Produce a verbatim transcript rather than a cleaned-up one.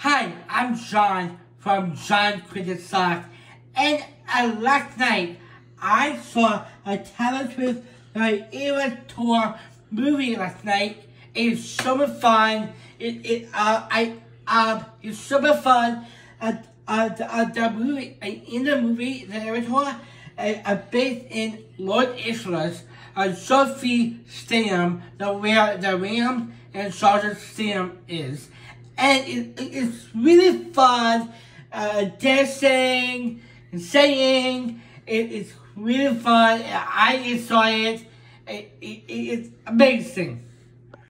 Hi, I'm John from John Cricket Sock, and uh, last night I saw a Taylor Swift uh, Eras Tour movie last night. It's super fun. It it uh I uh it's super fun. Uh, uh, the, uh, the movie uh, in the movie the Eras Tour uh, uh, based in Los Angeles. Uh, Sophie Stadium, the where the Rams and Chargers Stadium is. And it, it, it's really fun, uh, dancing and singing. It, it's really fun. I enjoy it. It, it. It's amazing.